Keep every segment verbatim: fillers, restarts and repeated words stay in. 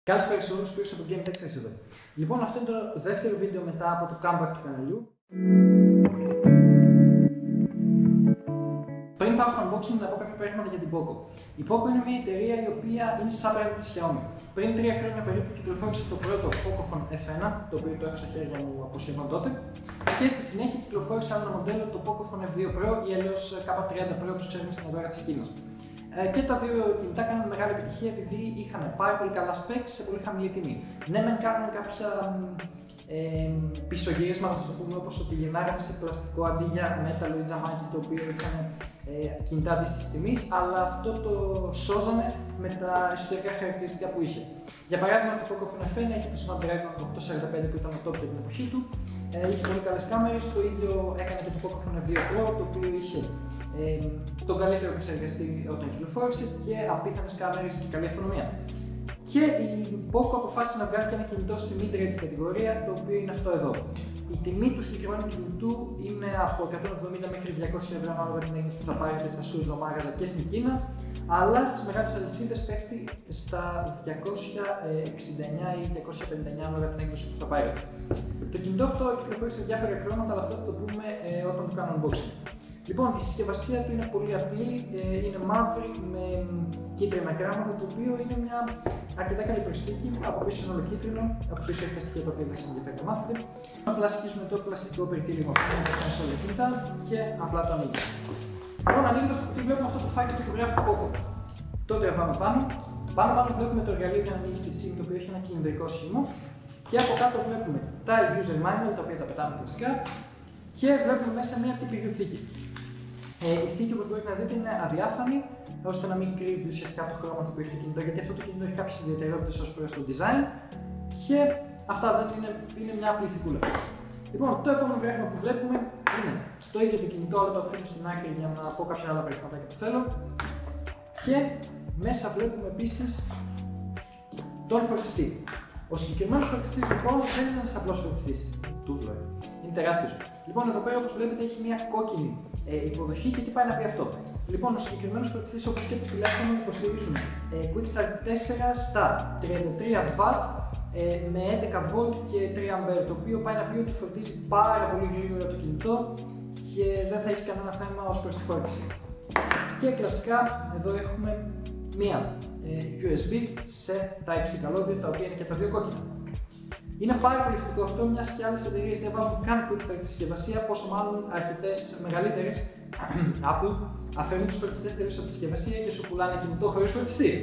Καλησπέρα σε όλους, Σπύρος από GameTech εδώ. Λοιπόν, αυτό είναι το δεύτερο βίντεο μετά από το comeback του καναλιού. Πριν πάω στο unboxing, να πω κάποια πράγματα για την Poco. Η Poco είναι μια εταιρεία η οποία είναι σαν πράγμα της Xiaomi. Πριν τρία χρόνια περίπου κυκλοφόρησε το πρώτο Pocophone εφ ένα, το οποίο το έχω στα χέρια μου από σχεδόν τότε. Και στη συνέχεια κυκλοφόρησε άλλο ένα μοντέλο, το Pocophone εφ δύο Pro ή αλλιώς κέι τριάντα Pro, όπως ξέρουμε στην αγορά της Κίνας. Και τα δύο κινητά κάνανε μεγάλη επιτυχία επειδή είχαν πάρα πολύ καλά specs σε πολύ χαμηλή τιμή. Ναι, μεν κάνουν κάποια ε, πισωγύρισματα, να το πούμε, όπως ότι γεννάγανε σε πλαστικό αντί για μέταλλο ή τζαμάκι, το οποίο είχαν ε, κινητά αντίστοιχης τιμής, αλλά αυτό το σώζανε με τα εσωτερικά χαρακτηριστικά που είχε. Για παράδειγμα, το Pocophone εφ ένα είχε το Snapdragon οκτακόσια σαράντα πέντε που ήταν ο top για την εποχή του, ε, είχε πολύ καλές κάμερες, το ίδιο έκανε και το Pocophone εφ δύο Pro, το οποίο είχε ε, τον καλύτερο επεξεργαστή όταν κυκλοφόρησε και απίθανες κάμερες και καλή αυτονομία. Και η Poco αποφάσισε να βγάλει και ένα κινητό στη mid-range κατηγορία, το οποίο είναι αυτό εδώ. Η τιμή του συγκεκριμένου κινητού είναι από εκατόν εβδομήντα μέχρι διακόσια ευρώ ανάλογα την έκδοση που θα πάρετε στα Σούζο Μάγαζα και στην Κίνα, αλλά στις μεγάλες αλυσίδες πέφτει στα διακόσια εξήντα εννιά ή διακόσια πενήντα εννιά ανάλογα την έκδοση που θα πάρετε. Το κινητό αυτό κυκλοφορεί σε διάφορα χρώματα, αλλά αυτό θα το πούμε ε, όταν το κάνω unboxing. Λοιπόν, η συσκευασία του είναι πολύ απλή, ε, είναι μαύρη με κίτρινα γράμματα, το οποίο είναι μια αρκετά καλή προσθήκη. Από πίσω είναι όλο κίτρινο, από πίσω έχει τα στοιχεία τα οποία δεν σας ενδιαφέρει να μάθετε. Απλά σκίσουμε το πλαστικό περιτύλιγμα που είναι στο όλα κινητά και απλά το ανοίγουμε. Λοιπόν, ανοίγοντας το κουτί βλέπουμε αυτό το φάκελο που γράφει Poco. Το τραβάμε πάνω. Πάνω πάνω βλέπουμε το εργαλείο για να ανοίξει τη SIM, το οποίο έχει ένα κυλινδρικό σχήμα. Και από κάτω βλέπουμε τα user manual, τα οποία τα πετάμε κλασικά. Και βλέπουμε μέσα μια τυπική θήκη. Ε, η θήκη, όπως μπορείτε να δείτε, είναι αδιάφανη, ώστε να μην κρύβει ουσιαστικά το χρώμα που έχει το κινητό, γιατί αυτό το κινητό έχει κάποιες ιδιαιτερότητες ως προς το design και αυτά δεν είναι, είναι μια απλή θικούλα. Λοιπόν, το επόμενο πράγμα που βλέπουμε είναι το ίδιο το κινητό, αλλά το αφήνω στην άκρη για να πω κάποια άλλα περιφερειακά που θέλω. Και μέσα βλέπουμε επίσης τον φορτιστή. Ο συγκεκριμένος φορτιστής λοιπόν δεν είναι ένας απλός φορτιστής. Τούτο είναι τεράστιος. Λοιπόν, εδώ πέρα όπως βλέπετε έχει μια κόκκινη ε, υποδοχή και τι πάει να πει αυτό. Λοιπόν, ο συγκεκριμένος φορτιστής, όπως και το τηλέφωνο, υποστηρίζουν ε, Quick Charge τέσσερα στα τριάντα τρία βατ ε, με έντεκα βολτ και τρία αμπέρ, το οποίο πάει να πει ότι φορτίζει πάρα πολύ γρήγορα το κινητό και δεν θα έχει κανένα θέμα ως προς τη φόρτιση. Και κλασικά εδώ έχουμε μία ε, γιου ες μπι σε Type-C καλώδια, τα οποία είναι και τα δύο κόκκινα. Είναι πάρα πολύ θετικό αυτό, μιας και άλλες εταιρείες δεν βάζουν καν quick charge στη συσκευασία, πόσο μάλλον αρκετές μεγαλύτερες Apple αφαιρούν τους φορτιστές τελείως από τη συσκευασία και σου πουλάνε κινητό χωρίς φορτιστή.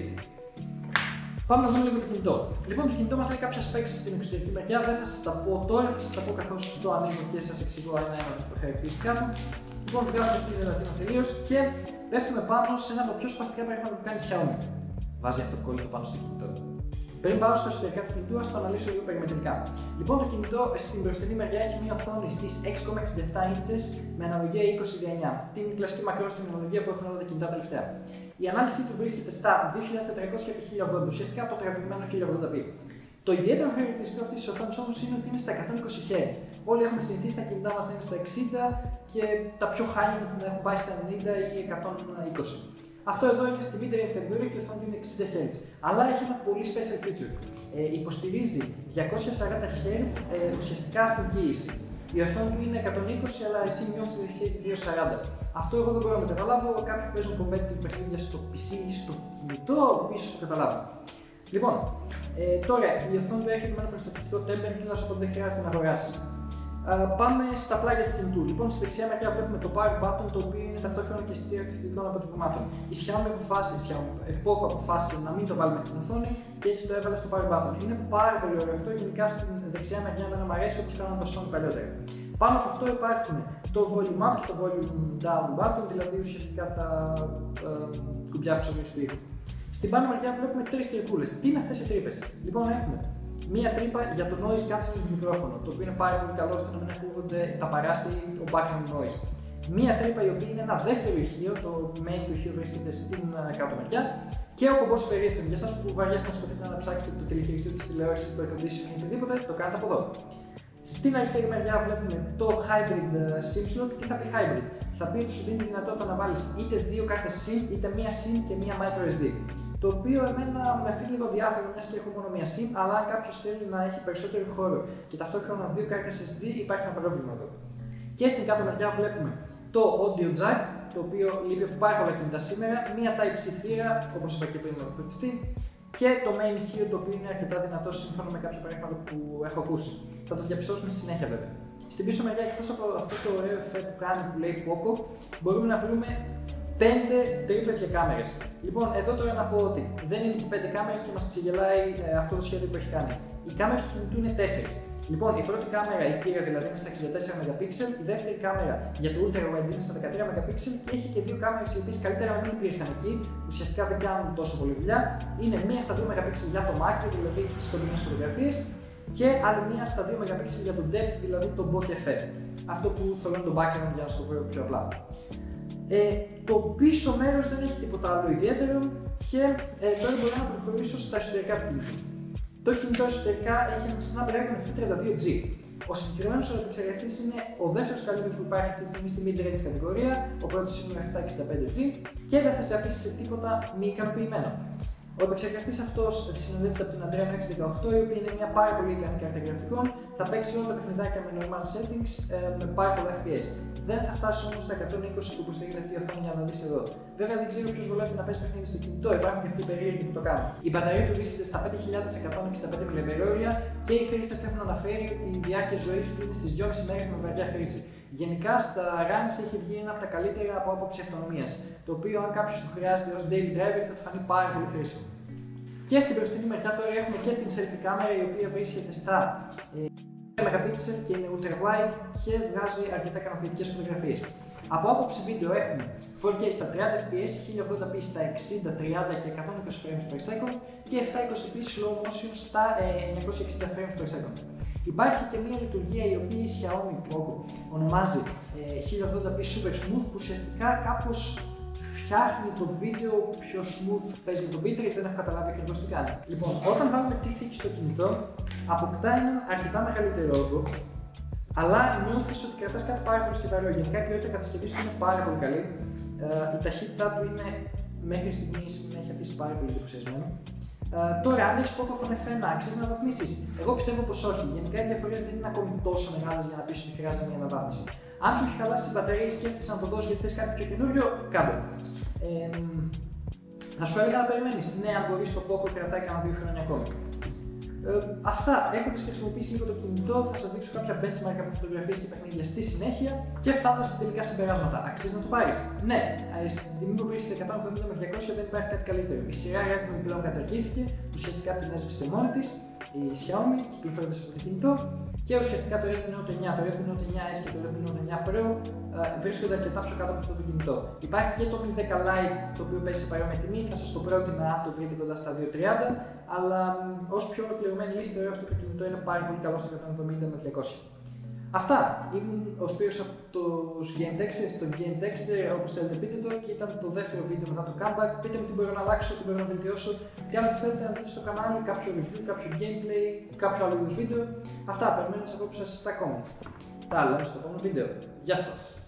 Πάμε να δούμε λίγο το κινητό. Λοιπόν, το κινητό μας λέει κάποια specs στην εξωτερική μεριά, δεν θα σας τα πω τώρα, θα σας τα πω καθώς το ανοίγω και σας εξηγώ ένα-ένα τα χαρακτηριστικά του. Λοιπόν, βγάζουμε τη δεδατήνα τελείως και πέφτουμε πάνω σε ένα από τα πιο σπαστικά πράγματα που κάνει η Xiaomi. Βάζει αυτοκόλλητο πάνω στο κινητό. Πριν πάω στα εσωτερικά του κινητού, ας το αναλύσω λίγο περιμετρικά. Λοιπόν, το κινητό στην μπροστινή μεριά έχει μια οθόνη στις έξι κόμμα εξήντα επτά ίντσες με αναλογία είκοσι δια εννιά, την κλασική μακρόστιμη αναλογία που έχουν όλα τα κινητά τελευταία. Η ανάλυση του βρίσκεται στα δύο χιλιάδες τετρακόσια επί χίλια ογδόντα, ουσιαστικά το τραβηγμένο χίλια ογδόντα πι. Το ιδιαίτερο χαρακτηριστικό αυτής της οθόνης όμως είναι ότι είναι στα εκατόν είκοσι χερτζ. Όλοι έχουμε συνηθίσει τα κινητά μας να είναι στα εξήντα και τα πιο high-end να έχουν πάει στα ενενήντα ή εκατόν είκοσι. Αυτό εδώ είναι στη mid-range κατηγορία και η οθόνη είναι εξήντα χερτζ. Αλλά έχει ένα πολύ special feature. Ε, υποστηρίζει διακόσια σαράντα χερτζ ε, ουσιαστικά στην κοίηση. Η οθόνη του είναι εκατόν είκοσι, αλλά εσύ νιώθεις ότι έχει διακόσια σαράντα. Αυτό εγώ δεν μπορώ να το καταλάβω. Κάποιοι που παίζουν competitive παιχνίδια στο πι σι ή στο κινητό, ίσως το καταλάβουν. Λοιπόν, ε, τώρα η οθόνη του έρχεται με ένα προστατευτικό tempered glass, οπότε δεν χρειάζεται να αγοράσεις. Uh, πάμε στα πλάγια του κινητού. Λοιπόν, στη δεξιά μεριά βλέπουμε το power button, το οποίο είναι ταυτόχρονα και στήρα κριτικών αποτυπωμάτων. Η Xiaomi αποφάσισε, η Xiaomi Poco αποφάσισε να μην το βάλουμε στην οθόνη και έτσι το έβαλε στο power button. Είναι πάρα πολύ ωραίο αυτό, γενικά στην δεξιά μεριά εμένα μου αρέσει όπως κάναμε το Sony παλιότερα. Πάνω από αυτό υπάρχουν το volume up και το volume down button, δηλαδή ουσιαστικά τα uh, κουμπιά αυξομοίωσης του ήχου. Στην πάνω μεριά βλέπουμε τρεις τρυπούλες. Τι είναι αυτές οι τρύπες? Λοιπόν, έχουμε μία τρύπα για το noise cancelling του μικρόφωνο, το οποίο είναι πάρα πολύ καλό ώστε να μην ακούγονται τα παράστα ή το background noise. Μία τρύπα η οποία είναι ένα δεύτερο ηχείο, το main του ηχείου βρίσκεται στην κάτω μεριά. Και ο κουμπός περίφημο, για εσάς που βαριέστε να σκοτείτε να ψάξετε το τηλεχειριστή της τηλεόρασης, το air conditioning ή οτιδήποτε, το κάνετε από εδώ. Στην αριστερή μεριά βλέπουμε το hybrid SIM slot. Τι θα πει hybrid? Θα πει ότι σου δίνει τη δυνατότητα να βάλεις είτε δύο κάρτες SIM, είτε μία SIM και μία microSD. το οποίο εμένα με αφήνει λίγο διάφορο, μιας και έχω μόνο μία SIM, αλλά αν κάποιος θέλει να έχει περισσότερο χώρο και ταυτόχρονα δύο κάρτες ες ντι, υπάρχει ένα πρόβλημα εδώ. Και στην κάτω μεριά βλέπουμε το audio jack, το οποίο λείπει από πάρα πολλά κινητά σήμερα, μία Type-C θύρα, όπως είπα και πριν με το φωτιστή, και το main hue, το οποίο είναι αρκετά δυνατό σύμφωνα με κάποια πράγματα που έχω ακούσει. Θα το διαπιστώσουμε στη συνέχεια βέβαια. Στην πίσω μεριά, εκτός από αυτό το ωραίο εφέ που κάνει που λέει Poco, μπορούμε να βρούμε πέντε τρύπες για κάμερες. Λοιπόν, εδώ τώρα να πω ότι δεν είναι και πέντε κάμερες και μας ξεγελάει ε, αυτό το σχέδιο που έχει κάνει. Οι κάμερες του κινητού είναι τέσσερις. Λοιπόν, η πρώτη κάμερα, η κύρια δηλαδή, είναι στα εξήντα τέσσερα μεγαπίξελ, η δεύτερη κάμερα για το Ultra Wide είναι στα δεκατρία μεγαπίξελ και έχει και δύο κάμερες οι οποίες καλύτερα να μην υπήρχαν εκεί, ουσιαστικά δεν κάνουν τόσο πολύ δουλειά. Είναι μία στα δύο μεγαπίξελ για το macro, δηλαδή τις κοντινές φωτογραφίες, και άλλη μία στα δύο μεγαπίξελ για το depth, δηλαδή το bokeh effect. Αυτό που θολώνει το background για να σου το πω πιο απλά. Ε, το πίσω μέρος δεν έχει τίποτα άλλο ιδιαίτερο και ε, τώρα μπορώ να προχωρήσω στα εσωτερικά του κινητού. Το κινητό εσωτερικά έχει ένα Snapdragon επτακόσια τριάντα δύο τζι. Ο συγκεκριμένος επεξεργαστής είναι ο δεύτερος καλύτερος που υπάρχει αυτή τη στιγμή στη mid-range κατηγορία, ο πρώτος είναι ο επτακόσια εξήντα πέντε τζι και δεν θα σε αφήσει σε τίποτα μη ικανοποιημένο. Ο επεξεργαστής αυτός συνοδεύεται από την Adreno εξ δεκαοκτώ, η οποία είναι μια πάρα πολύ ικανή κάρτα γραφικών, θα παίξει όλα τα παιχνιδάκια με normal settings ε, με πάρα πολλά εφ πι ες. Δεν θα φτάσει όμως στα εκατόν είκοσι που υποστηρίζει αυτή η οθόνη για να δεις εδώ. Βέβαια δεν ξέρω ποιος βολεύει να παίζει παιχνίδι στο κινητό, υπάρχουν και αυτοί οι περίεργοι που το κάνουν. Η μπαταρία του βρίσκεται στα πέντε χιλιάδες εκατόν εξήντα πέντε μιλιαμπερόρια και οι χρήστες έχουν αναφέρει ότι η διάρκεια ζωής του είναι στις δυόμισι μέρες με βαριά χρήση. Γενικά στα runs έχει βγει ένα από τα καλύτερα από άποψη αυτονομίας, το οποίο αν κάποιος το χρειάζεται ως daily driver θα του φανεί πάρα πολύ χρήσιμο. Και στην μπροστινή μεριά τώρα έχουμε και την selfie κάμερα, η οποία βρίσκεται στα ε, μεγαπίξελ και είναι ultra wide και βγάζει αρκετά ικανοποιητικές φωτογραφίες. Από άποψη βίντεο έχουμε φορ κέι στα τριάντα εφ πι ες, χίλια ογδόντα πι στα εξήντα, τριάντα και εκατόν είκοσι frames per second και επτακόσια είκοσι πι slow motion στα εννιακόσια εξήντα frames per second. Υπάρχει και μια λειτουργία η οποία η Xiaomi Poco ονομάζει ε, χίλια ογδόντα πι Super Smooth, που ουσιαστικά κάπως φτιάχνει το βίντεο πιο smooth, παίζει το bitrate, δεν έχω καταλάβει ακριβώς τι κάνει. Λοιπόν, όταν βάλουμε τη θήκη στο κινητό, αποκτά έναν αρκετά μεγαλύτερο όγκο, αλλά νιώθεις ότι κρατάς κάτι πάρα πολύ στιβαρό. Γενικά η ποιότητα κατασκευής του είναι πάρα πολύ καλή. Ε, η ταχύτητά του είναι μέχρι στιγμής με έχει αφήσει πάρα πολύ εντυπωσιασμένο. Uh, τώρα, αν έχει Pocophone εφ ένα, αξίζει να αναβαθμίσεις? Εγώ πιστεύω πως όχι. Γενικά οι διαφορές δεν είναι ακόμη τόσο μεγάλες για να πεις ότι χρειάζεται μια αναβάθμιση. Αν σου έχει χαλάσει την μπαταρία ή σκέφτεσαι να το δώσεις γιατί θες κάτι πιο καινούριο, κάτω. Ε, θα σου έλεγα να περιμένεις. Ναι, αν μπορείς, το Poco κρατάει κανένα δύο χρόνια ακόμη. Ε, αυτά, έχοντας χρησιμοποιήσει λίγο το κινητό, θα σας δείξω κάποια benchmark από φωτογραφίες και παιχνίδια στη συνέχεια και φτάνοντας στα τελικά συμπεράσματα. Αξίζει να το πάρεις? Ναι, στην τιμή που βρίσκεται εκατόν εβδομήντα με διακόσια δεν υπάρχει κάτι καλύτερο. Η σειρά Redmi πλέον καταργήθηκε, ουσιαστικά την έσβησε μόνη της η Xiaomi, κυκλοφορώντας αυτό το κινητό, και ουσιαστικά το Redmi Note εννιά, το Redmi Note εννιά ες και το Redmi Note εννιά Pro βρίσκονται αρκετά πιο κάτω από αυτό το κινητό. Υπάρχει και το Mi δέκα Lite, το οποίο παίζει σε παρόμοια τιμή, θα σας το πρότεινα αν το βρείτε κοντά στα διακόσια τριάντα, αλλά ως πιο ολοκληρωμένη λίστα αυτό το κινητό είναι πάρα πολύ καλό στο εκατόν εβδομήντα με διακόσια. Αυτά, ήμουν ο Σπύρος από τους GameTexter, στο GameTexter, όπως θέλετε πείτε το, και ήταν το δεύτερο βίντεο μετά το comeback. Πείτε μου τι μπορώ να αλλάξω, τι μπορώ να βελτιώσω, τι άλλο θέλετε να δείτε στο κανάλι, κάποιο review, κάποιο gameplay, κάποιο άλλο είδους βίντεο. Αυτά, περιμένω τις απόψεις σας στα comments. Τα λέμε στο επόμενο βίντεο. Γεια σας!